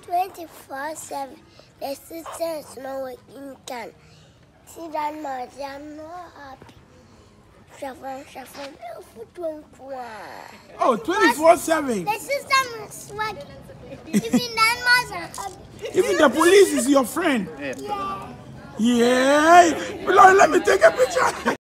24/7. The sisters know what you can. See that much, they are not happy. Oh, 24/7. The system is working. Even that much are happy. Even the police is your friend. Yeah. Yeah. Lord, let me take a picture.